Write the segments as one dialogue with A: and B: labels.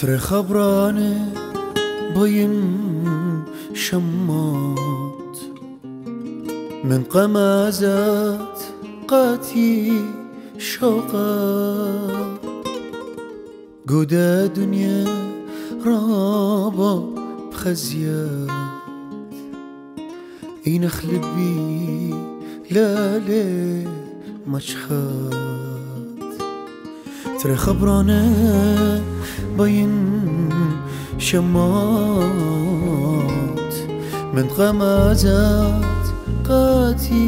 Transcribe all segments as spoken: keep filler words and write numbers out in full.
A: ترى خبرانه باين شمات من قمازات قاتي شوقات قودا دنيا رابا بخزيات ينخلب بي لا ليه مشخات ترى خبرانه باين شمات من غمازات قاتي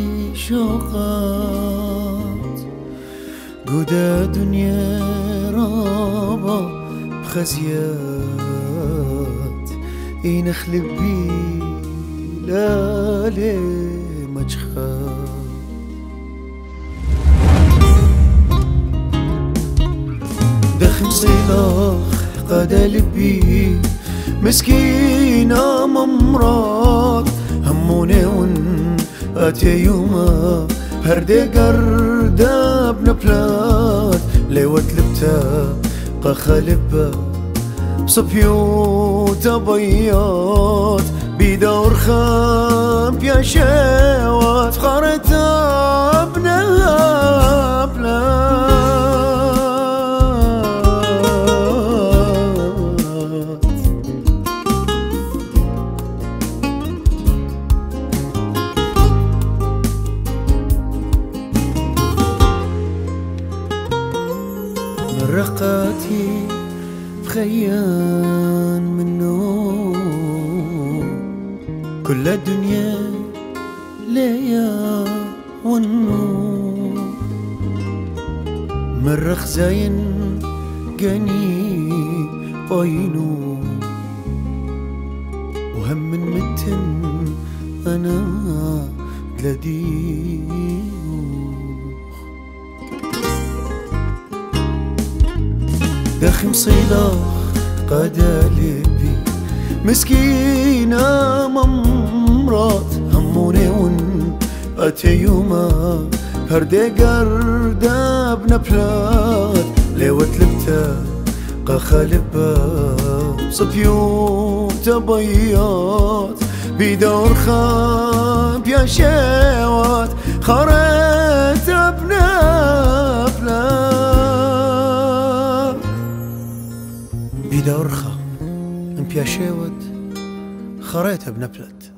A: شوقات قودا دنيا رابا بخزيات ينخلب بي لا ليه مجخات دخن صلاخ قاد لبي مسكينة ممرات هموني ون اتي يوما هردي قردا بنبلات ليوت لبتا قخا لبا بصبيوت بيات بيدور خام يا شوات خارتا بنها بلات رقاتي بخيان منو كل الدنيا ليا ونو مرخ زين قني باينو وهم من متن انا دلديو دخم صلاخ قادا لبي مسكينة ممرات هموني ون اتي يوما هردي قردا بنبلات ليوت لبتا قخا لبا صبيوت بيات بيدور خاب يا شوات خارت بنبلات بيدور خا مبياشيوت خريتها بنبلت